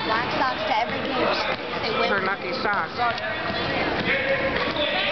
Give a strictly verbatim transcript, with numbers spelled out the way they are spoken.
Black socks to every game. They win. Her lucky socks.